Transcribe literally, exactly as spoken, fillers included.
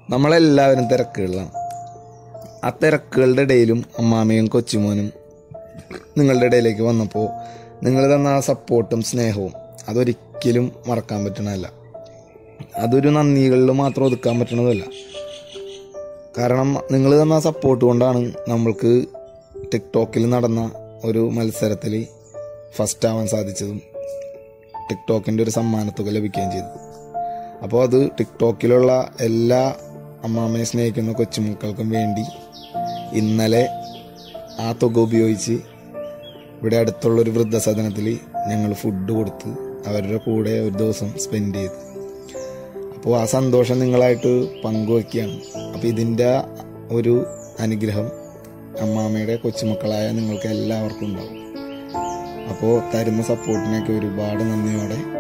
നമ്മളെല്ലാവരും തിരക്കുകളിലാണ്. ആ തിരക്കുകളുടെ ഇടയിലും അമ്മാമ്മയും കൊച്ചുമോനും നിങ്ങളുടെ ഇടയിലേക്ക് വന്നപ്പോൾ നിങ്ങൾ തന്ന ആ സപ്പോർട്ടും സ്നേഹവും അതൊരിക്കലും മറക്കാൻ പറ്റണമല്ല. അതൊരു നന്ദികളിൽ മാത്രം ഒതുക്കാൻ പറ്റണതല്ല. കാരണം നിങ്ങൾ തന്ന സപ്പോർട്ട് കൊണ്ടാണ് നമ്മൾക്ക് ടിക്ടോക്കിൽ നടന്ന ഒരു മത്സരത്തിൽ ഫസ്റ്റ് ആവാൻ സാധിച്ചതും ടിക്ടോക്കിൻ്റെ ഒരു സമ്മാനത്തുക ലഭിക്കുകയും ചെയ്തു. അപ്പോൾ അത് ടിക്ടോക്കിലുള്ള എല്ലാ അമ്മാമ്മയെ സ്നേഹിക്കുന്ന കൊച്ചുമക്കൾക്കും വേണ്ടി ഇന്നലെ ആ തുക ഉപയോഗിച്ച് ഇവിടെ അടുത്തുള്ളൊരു വൃദ്ധസദനത്തിൽ ഞങ്ങൾ ഫുഡ് കൊടുത്ത് അവരുടെ കൂടെ ഒരു ദിവസം സ്പെൻഡ് ചെയ്തു. അപ്പോൾ ആ സന്തോഷം നിങ്ങളായിട്ട് പങ്കുവയ്ക്കുകയാണ്. അപ്പോൾ ഇതിൻ്റെ ഒരു അനുഗ്രഹം അമ്മാമ്മയുടെ കൊച്ചുമക്കളായ നിങ്ങൾക്ക് എല്ലാവർക്കും ഉണ്ടാവും. അപ്പോൾ തരുന്ന സപ്പോർട്ടിനൊക്കെ ഒരുപാട് നന്ദിയോടെ